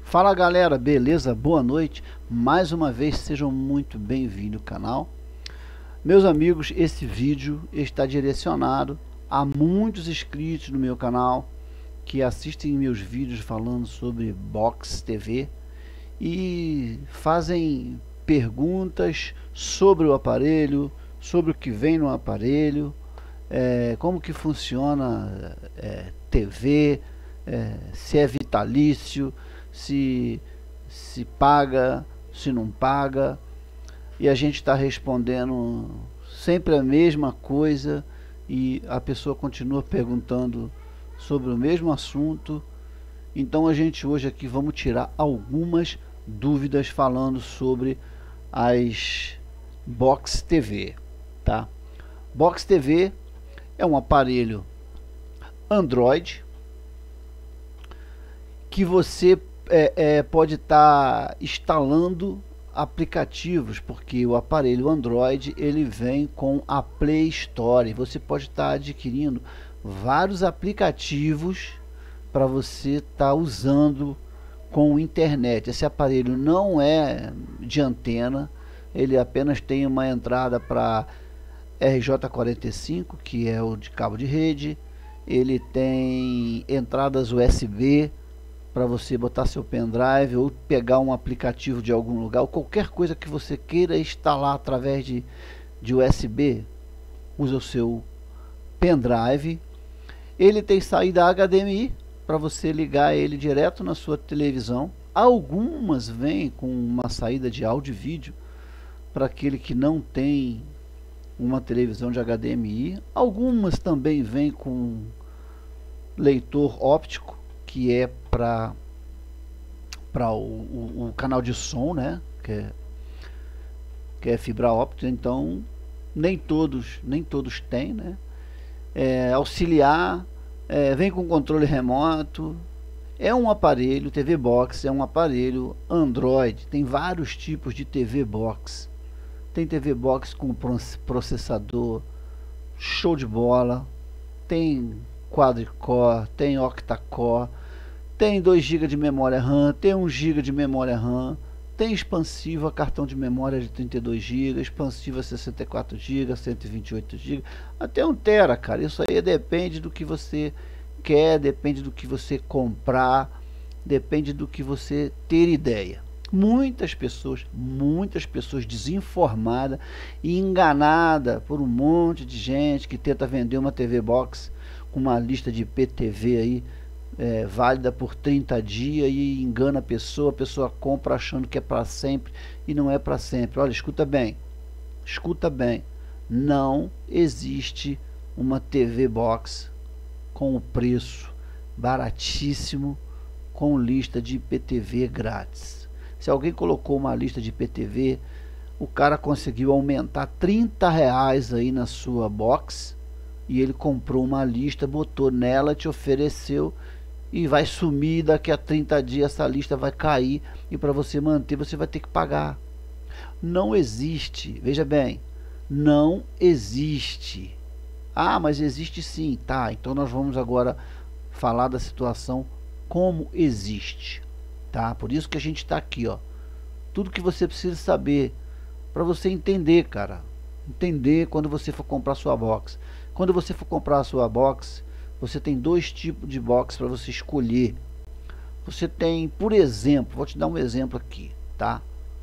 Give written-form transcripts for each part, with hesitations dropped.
Fala galera, beleza? Boa noite. Mais uma vez sejam muito bem-vindos ao canal. Meus amigos, esse vídeo está direcionado a muitos inscritos no meu canal que assistem meus vídeos falando sobre Box TV e fazem perguntas sobre o aparelho, sobre o que vem no aparelho, como que funciona TV, se é vitalício, se paga, se não paga, e a gente está respondendo sempre a mesma coisa e a pessoa continua perguntando sobre o mesmo assunto. Então a gente hoje aqui vamos tirar algumas dúvidas falando sobre as Box TV, tá? Box TV é um aparelho Android que você pode estar instalando aplicativos, porque o aparelho Android ele vem com a Play Store. Você pode estar adquirindo vários aplicativos para você estar usando com internet. Esse aparelho não é de antena, ele apenas tem uma entrada para RJ45, que é o de cabo de rede. Ele tem entradas USB para você botar seu pendrive ou pegar um aplicativo de algum lugar, ou qualquer coisa que você queira instalar através de USB, usa o seu pendrive. Ele tem saída HDMI para você ligar ele direto na sua televisão. Algumas vêm com uma saída de áudio e vídeo para aquele que não tem uma televisão de HDMI. Algumas também vêm com leitor óptico, que é para o canal de som, né? Que é fibra óptica. Então nem todos têm, né? Auxiliar, vem com controle remoto. É um aparelho TV Box, é um aparelho Android. Tem vários tipos de TV Box. Tem TV Box com processador show de bola, tem quadricore, tem octa-core, tem 2 GB de memória RAM, tem 1 GB de memória RAM, tem expansiva, cartão de memória de 32 GB, expansiva 64 GB, 128 GB, até 1 TB, cara. Isso aí depende do que você quer, depende do que você comprar, depende do que você ter ideia. Muitas pessoas desinformadas e enganadas por um monte de gente que tenta vender uma TV Box com uma lista de IPTV aí válida por 30 dias e engana a pessoa compra achando que é para sempre e não é para sempre. Olha, escuta bem, não existe uma TV Box com o preço baratíssimo com lista de IPTV grátis. Se alguém colocou uma lista de IPTV, o cara conseguiu aumentar R$30 aí na sua box e ele comprou uma lista, botou nela, te ofereceu e vai sumir. Daqui a 30 dias essa lista vai cair e para você manter você vai ter que pagar. Não existe, veja bem, não existe. Ah, mas existe sim, tá? Então nós vamos agora falar da situação como existe, tá? Por isso que a gente está aqui, ó. Tudo que você precisa saber para você entender, cara. Entender quando você for comprar sua box. Quando você for comprar a sua box, você tem 2 tipos de box para você escolher. Você tem, por exemplo, vou te dar um exemplo aqui, tá?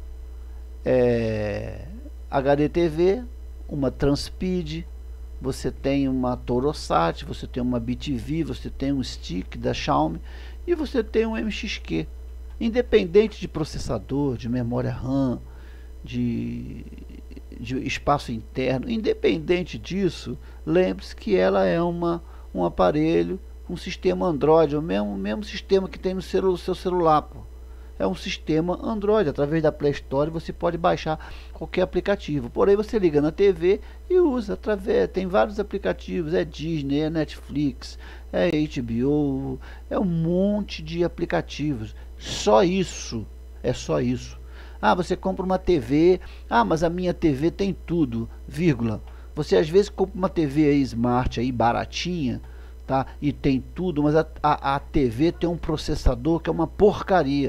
HDTV, uma Transpeed, você tem uma Torosat, você tem uma BTV, você tem um stick da Xiaomi e você tem um MXQ. Independente de processador, de memória RAM, de espaço interno, independente disso, lembre-se que ela é um aparelho com sistema Android, o mesmo sistema que tem no seu celular, pô. É um sistema Android. Através da Play Store você pode baixar qualquer aplicativo. Porém você liga na TV e usa através. Tem vários aplicativos, é Disney, é Netflix, é HBO, é um monte de aplicativos. Só isso, é só isso. Ah, você compra uma TV, ah, mas a minha TV tem tudo, vírgula. Você às vezes compra uma TV aí Smart aí baratinha, tá? E tem tudo, mas a TV tem um processador que é uma porcaria.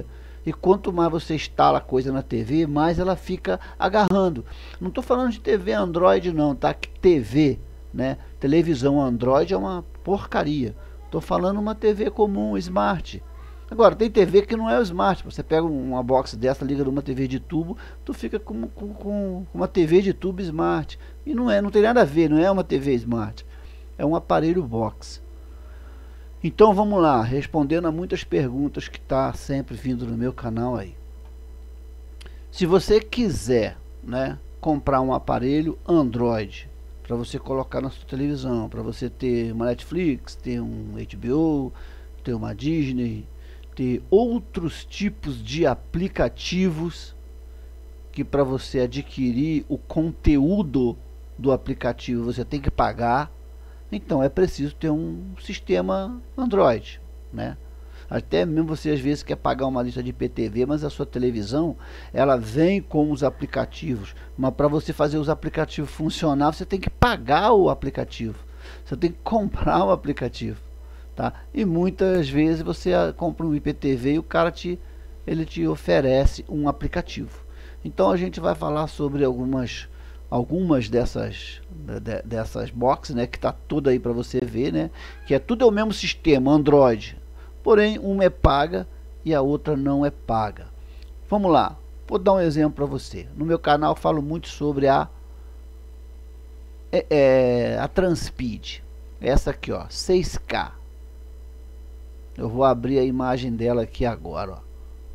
E quanto mais você instala coisa na TV, mais ela fica agarrando. Não estou falando de TV Android não, tá? Que TV, né? Televisão Android é uma porcaria. Estou falando uma TV comum, Smart. Agora, tem TV que não é o Smart. Você pega uma box dessa, liga numa TV de tubo, tu fica com uma TV de tubo Smart. E não tem nada a ver, não é uma TV Smart. É um aparelho box. Então vamos lá, respondendo a muitas perguntas que está sempre vindo no meu canal aí. Se você quiser, né, comprar um aparelho Android para você colocar na sua televisão, para você ter uma Netflix, ter um HBO, ter uma Disney, ter outros tipos de aplicativos que para você adquirir o conteúdo do aplicativo você tem que pagar, então é preciso ter um sistema Android, né? Até mesmo você às vezes quer pagar uma lista de IPTV, mas a sua televisão ela vem com os aplicativos, mas para você fazer os aplicativos funcionar você tem que pagar o aplicativo, você tem que comprar o aplicativo, tá? E muitas vezes você compra um IPTV e o cara ele te oferece um aplicativo. Então a gente vai falar sobre algumas dessas boxes, né, que tá tudo aí para você ver, né, que é tudo o mesmo sistema Android, porém uma é paga e a outra não é paga. Vamos lá, vou dar um exemplo para você. No meu canal eu falo muito sobre a Transpeed, essa aqui, ó, 6K. Eu vou abrir a imagem dela aqui agora, ó.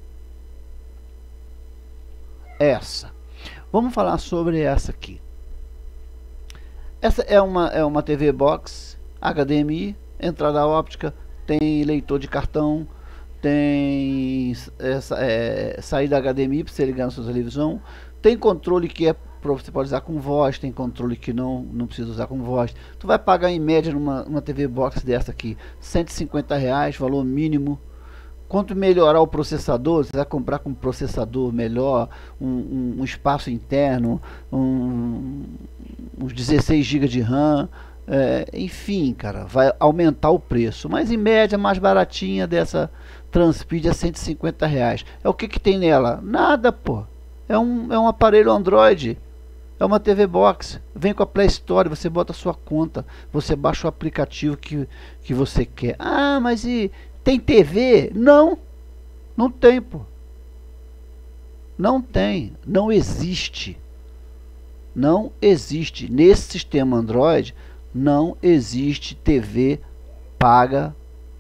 Essa. Vamos falar sobre essa aqui. Essa é uma TV Box HDMI, entrada óptica, tem leitor de cartão, tem saída HDMI para você ligar na sua televisão, tem controle que você pode usar com voz, tem controle que não precisa usar com voz. Tu vai pagar em média numa TV Box dessa aqui R$150, valor mínimo. Quanto melhorar o processador, você vai comprar com um processador melhor, um espaço interno, uns 16 GB de RAM, enfim, cara, vai aumentar o preço. Mas em média, mais baratinha dessa Transpeed é R$150. É o que tem nela? Nada, pô. É um aparelho Android. É uma TV Box. Vem com a Play Store, você bota a sua conta, você baixa o aplicativo que você quer. Ah, mas tem TV? Não tem, pô. Não tem, não existe. Não existe. Nesse sistema Android, não existe TV paga,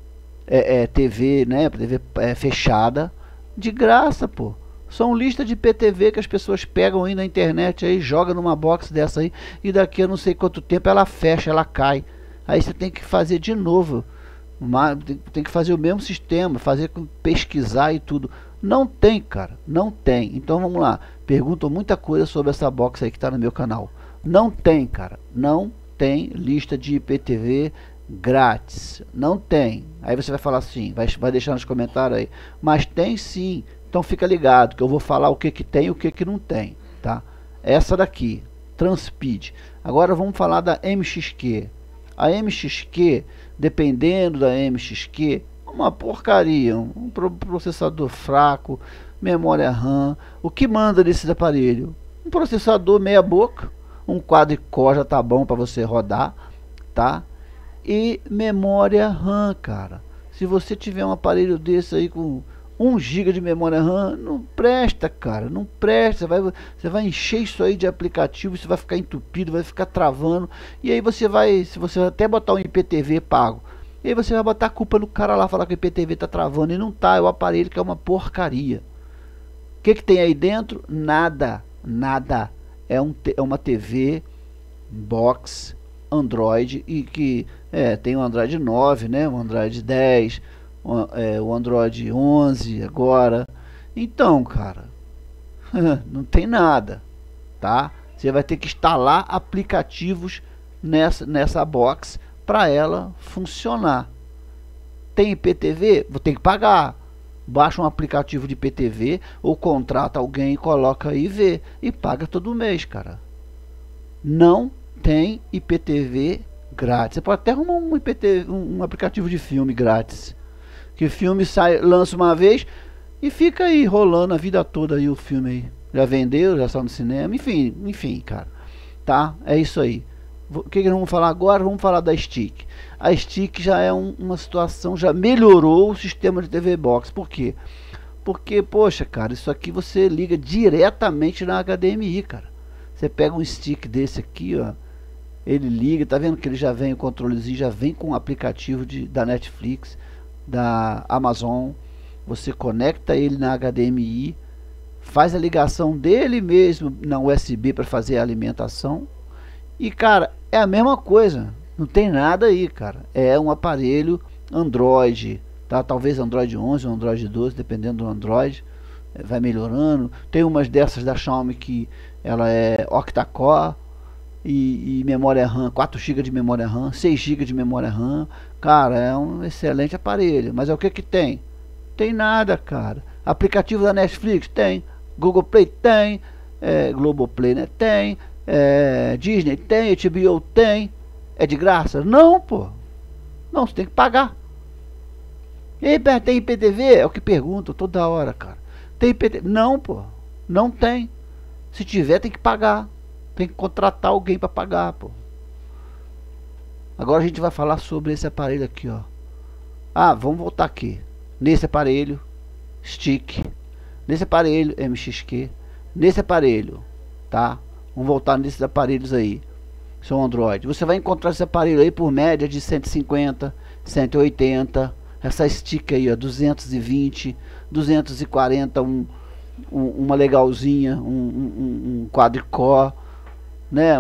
TV, né, TV fechada, de graça, pô. São listas de IPTV que as pessoas pegam aí na internet, aí joga numa box dessa aí, e daqui a não sei quanto tempo ela fecha, ela cai. Aí você tem que fazer de novo. Tem que fazer o mesmo sistema, pesquisar e tudo. Não tem, cara, não tem. Então vamos lá, perguntam muita coisa sobre essa box aí que está no meu canal. Não tem, cara, não tem lista de IPTV grátis, não tem. Aí você vai falar assim, vai deixar nos comentários aí, mas tem sim. Então fica ligado que eu vou falar o que tem e o que não tem, tá? Essa daqui, Transpeed. Agora vamos falar da MXQ. A MXQ, dependendo da MXQ, uma porcaria, um processador fraco, memória RAM. O que manda nesses aparelhos? Um processador meia boca, um quadro-core já tá bom para você rodar, tá? E memória RAM, cara. Se você tiver um aparelho desse aí com 1 GB de memória RAM, não presta, cara, não presta. Você vai encher isso aí de aplicativo, você vai ficar entupido, vai ficar travando. E aí se você até botar um IPTV pago, e aí você vai botar a culpa no cara lá, falar que o IPTV tá travando, e não tá, é o aparelho que é uma porcaria. O que tem aí dentro? Nada, nada. É uma TV Box Android, e que tem o Android 9, né, o Android 10, o Android 11 agora. Então, cara, não tem nada, tá? Você vai ter que instalar aplicativos nessa box para ela funcionar. Tem IPTV? Vou ter que pagar. Baixa um aplicativo de IPTV ou contrata alguém e coloca aí e vê, e paga todo mês, cara. Não tem IPTV grátis. Você pode até arrumar um aplicativo de filme grátis, que o filme lança uma vez, e fica aí rolando a vida toda aí o filme aí. Já vendeu, já saiu no cinema, enfim, cara. Tá? É isso aí. O que nós vamos falar agora? Vamos falar da Stick. A Stick já é uma situação, já melhorou o sistema de TV Box. Por quê? Porque, poxa, cara, isso aqui você liga diretamente na HDMI, cara. Você pega um stick desse aqui, ó. Ele liga, tá vendo que ele já vem, o controlezinho já vem com o aplicativo da Netflix, da Amazon. Você conecta ele na HDMI, faz a ligação dele mesmo na USB para fazer a alimentação. E, cara, é a mesma coisa. Não tem nada aí, cara. É um aparelho Android, tá? Talvez Android 11 ou Android 12, dependendo do Android. Vai melhorando. Tem umas dessas da Xiaomi que ela é octa-core e memória RAM, 4 GB de memória RAM, 6 GB de memória RAM. Cara, é um excelente aparelho. Mas é o que que tem? Tem nada, cara. Aplicativo da Netflix? Tem. Google Play? Tem. Globoplay, né? Tem. Disney? Tem. HBO? Tem. É de graça? Não, pô. Não, você tem que pagar. E aí, tem IPTV? É o que pergunto toda hora, cara. Tem IPTV? Não, pô. Não tem. Se tiver, tem que pagar. Tem que contratar alguém para pagar, pô. Agora a gente vai falar sobre esse aparelho aqui, ó. Ah, vamos voltar aqui. Nesse aparelho, Stick. Nesse aparelho, MXQ. Nesse aparelho, tá? Vamos voltar nesses aparelhos aí. São Android. Você vai encontrar esse aparelho aí por média de 150, 180. Essa Stick aí, ó, 220, 240, uma legalzinha, um quadricore, né?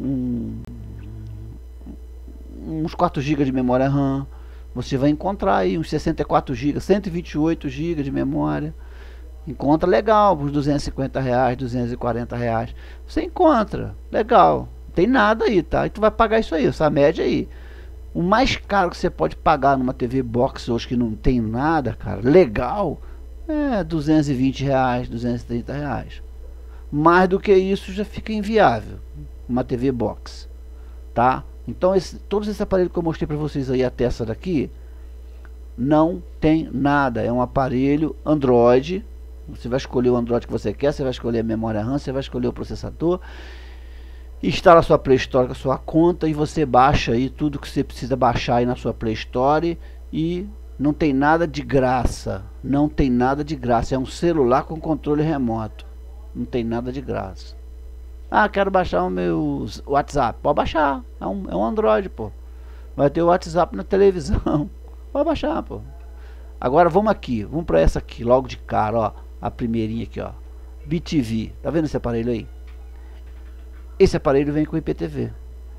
Uns 4 GB de memória RAM. Você vai encontrar aí uns 64 GB, 128 GB de memória. Encontra legal, por R$250, R$240. Você encontra, legal. Não tem nada aí, tá? E tu vai pagar isso aí, essa média aí. O mais caro que você pode pagar numa TV Box hoje que não tem nada, cara, legal, é R$220, R$230. Mais do que isso já fica inviável uma TV Box, tá? Então todos esses aparelhos que eu mostrei para vocês aí até essa daqui não tem nada, é um aparelho Android. Você vai escolher o Android que você quer, você vai escolher a memória RAM, você vai escolher o processador, instala a sua Play Store com a sua conta e você baixa aí tudo que você precisa baixar aí na sua Play Store. E não tem nada de graça, não tem nada de graça, é um celular com controle remoto, não tem nada de graça. Ah, quero baixar o meu WhatsApp, pode baixar, é um Android, pô. Vai ter o WhatsApp na televisão, pode baixar, pô. Agora vamos aqui, vamos para essa aqui, logo de cara, ó, a primeirinha aqui, ó, BTV, tá vendo esse aparelho aí? Esse aparelho vem com IPTV.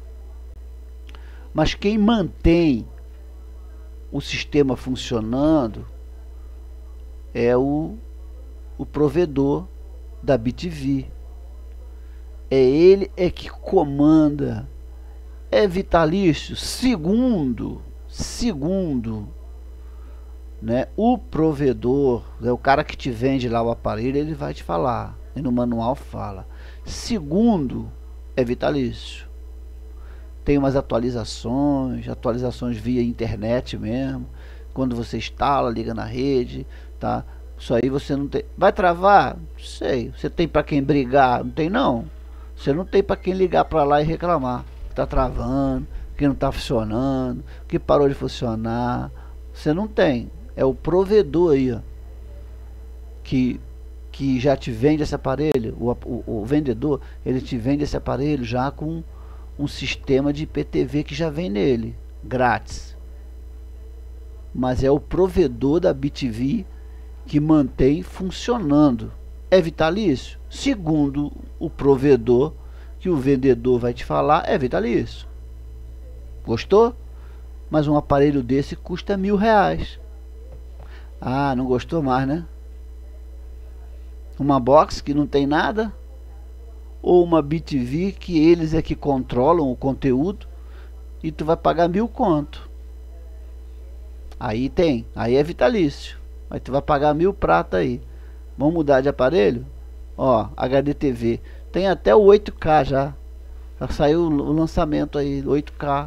Mas quem mantém o sistema funcionando é o provedor da BTV. Ele é que comanda. É vitalício, segundo, né, o provedor, o cara que te vende lá o aparelho, ele vai te falar, e no manual fala, segundo, é vitalício. Tem umas atualizações via internet mesmo, quando você instala, liga na rede, tá? Isso aí você não tem, vai travar? Não sei, você tem para quem brigar? Não tem não. Você não tem para quem ligar para lá e reclamar que tá travando, que não tá funcionando, que parou de funcionar. Você não tem, é o provedor aí, ó, que já te vende esse aparelho, o vendedor, ele te vende esse aparelho já com um sistema de IPTV que já vem nele, grátis. Mas é o provedor da BTV que mantém funcionando. É vitalício? Segundo o provedor, que o vendedor vai te falar, é vitalício. Gostou? Mas um aparelho desse custa R$1.000. Ah, não gostou mais, né? Uma box que não tem nada, ou uma BTV que eles é que controlam o conteúdo e tu vai pagar 1.000 conto. Aí aí é vitalício. Aí tu vai pagar 1.000 prata aí. Vamos mudar de aparelho? Ó, HDTV. Tem até o 8K já. Já saiu o lançamento aí, 8K.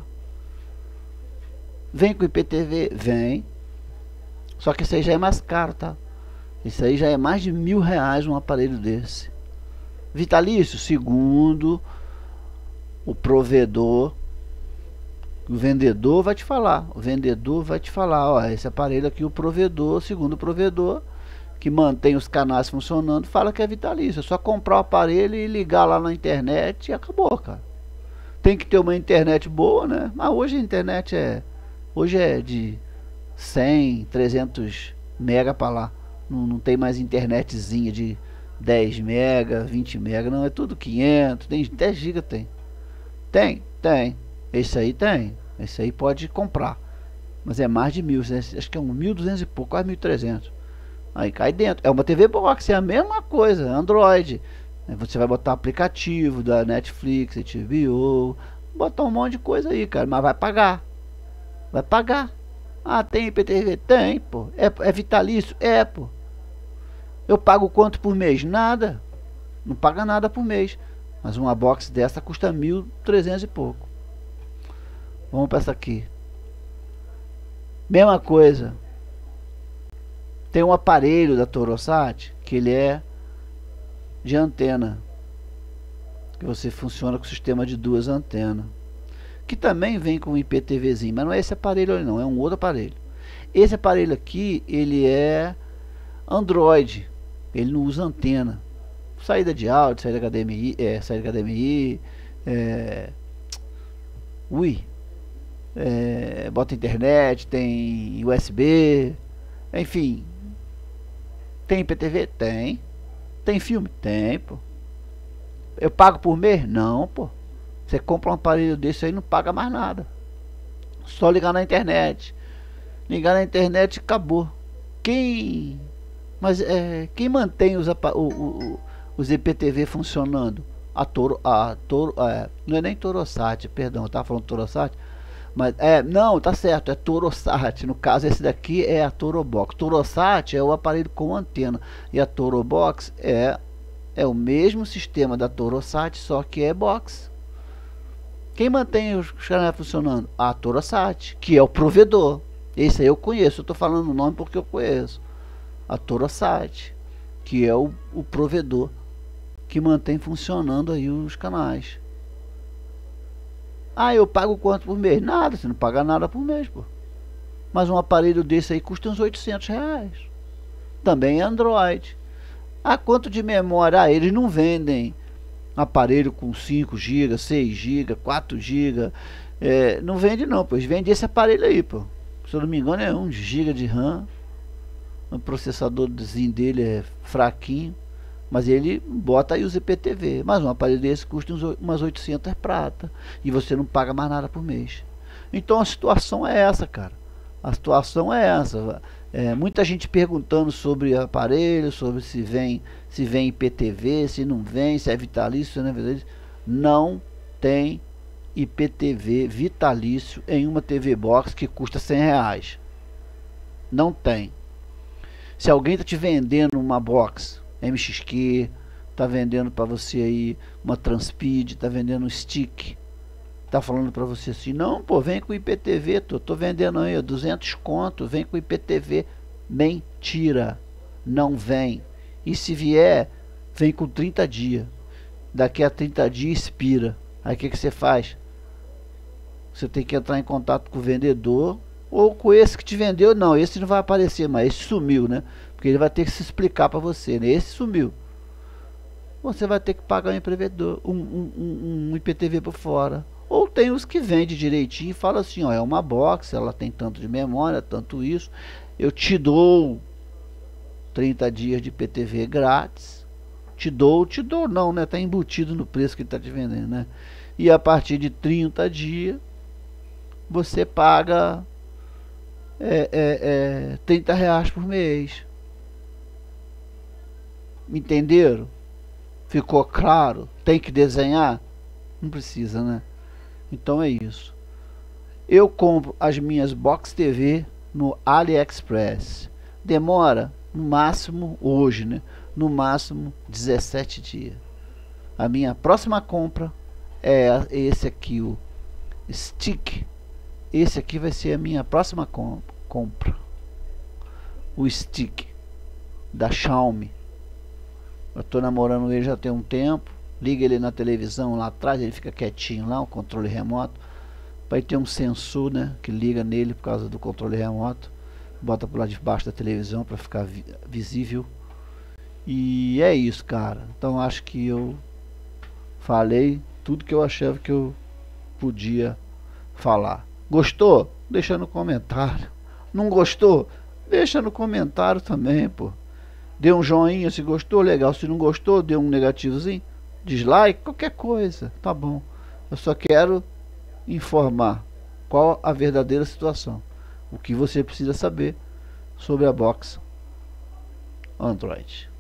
Vem com IPTV? Vem. Só que esse aí já é mais caro, tá? Isso aí já é mais de R$ 1.000 um aparelho desse. Vitalício, segundo o provedor, o vendedor vai te falar. O vendedor vai te falar, ó, esse aparelho aqui, o provedor, segundo o provedor, que mantém os canais funcionando, fala que é vitalício. É só comprar o aparelho e ligar lá na internet e acabou, cara. Tem que ter uma internet boa, né? Mas hoje a internet hoje é de 100, 300 mega para lá. Não tem mais internetzinha de 10 mega, 20 mega, não, é tudo 500, tem 10 GB tem. Tem. Esse aí tem. Esse aí pode comprar. Mas é mais de 1.000, acho que é 1.200 e pouco, quase 1.300. Aí cai dentro. É uma TV Box, é a mesma coisa, Android. Você vai botar aplicativo da Netflix, HBO, botar um monte de coisa aí, cara, mas vai pagar. Vai pagar. Ah, tem IPTV? Tem, pô. É vitalício? É, pô. Eu pago quanto por mês? Nada. Não paga nada por mês. Mas uma box dessa custa 1.300 e pouco. Vamos para essa aqui. Mesma coisa. Tem um aparelho da Torosat que ele é de antena. Que você funciona com o sistema de 2 antenas. Que também vem com um IPTVzinho. Mas não é esse aparelho ali não, é um outro aparelho. Esse aparelho aqui, ele é Android. Ele não usa antena. Saída de áudio, saída HDMI, bota internet, tem USB, enfim. Tem IPTV? Tem. Tem filme? Tem, pô. Eu pago por mês? Não, pô. Você compra um aparelho desse aí, não paga mais nada. Só ligar na internet. Ligar na internet, acabou. Quem mantém os IPTV funcionando? Não é nem Torosat, perdão, eu tava falando Torosat, mas não, tá certo, é Torosat. No caso, esse daqui é a Torobox. Torosat é o aparelho com antena e a Torobox é o mesmo sistema da Torosat, só que é box. Quem mantém os canais funcionando? A Torosat, que é o provedor. Esse aí eu conheço, eu tô falando o nome porque eu conheço. A Torosat, que é o provedor que mantém funcionando aí os canais. Ah, eu pago quanto por mês? Nada, você não paga nada por mês, pô. Mas um aparelho desse aí custa uns R$ 800. Também é Android. Ah, quanto de memória? Ah, eles não vendem aparelho com 5 GB, 6 GB, 4 GB. Não vende não, pô. Eles vendem esse aparelho aí, pô. Se eu não me engano é 1 GB de RAM. O processadorzinho dele é fraquinho, mas ele bota aí os IPTV. Mas um aparelho desse custa umas 800 prata e você não paga mais nada por mês. Então a situação é essa, cara. A situação é essa. Muita gente perguntando sobre aparelho, sobre se vem IPTV, se não vem, se é vitalício, se não é vitalício. Não tem IPTV vitalício em uma TV Box que custa R$ 100. Não tem. Se alguém está te vendendo uma box MXQ, está vendendo para você aí uma Transpeed, está vendendo um stick, está falando para você assim, não, pô, vem com IPTV, tô vendendo aí 200 conto, vem com IPTV. Mentira, não vem. E se vier, vem com 30 dias. Daqui a 30 dias expira. Aí o que você faz? Você tem que entrar em contato com o vendedor ou com esse que te vendeu. Não, esse não vai aparecer mais, esse sumiu, né? Porque ele vai ter que se explicar para você, né? Esse sumiu. Você vai ter que pagar um IPTV por fora. Ou tem os que vende direitinho e fala assim, ó, é uma box, ela tem tanto de memória, tanto isso. Eu te dou 30 dias de IPTV grátis. Te dou não, né? Tá embutido no preço que ele tá te vendendo, né? E a partir de 30 dias você paga R$ 30 por mês. Entenderam? Ficou claro? Tem que desenhar? Não precisa, né? Então é isso. Eu compro as minhas Box TV no AliExpress. Demora no máximo hoje, né? No máximo 17 dias. A minha próxima compra é esse aqui, o Stick. Esse aqui vai ser a minha próxima compra. O Stick. da Xiaomi. Eu tô namorando ele já tem um tempo. Liga ele na televisão lá atrás, ele fica quietinho lá, o controle remoto. Vai ter um sensor, né, que liga nele por causa do controle remoto. Bota por lá debaixo da televisão para ficar visível. E é isso, cara. Então acho que eu falei tudo que eu achava que eu podia falar. Gostou? Deixa no comentário. Não gostou? Deixa no comentário também, pô. Dê um joinha se gostou, legal. Se não gostou, dê um negativozinho, dislike, qualquer coisa, tá bom. Eu só quero informar qual a verdadeira situação, o que você precisa saber sobre a box Android.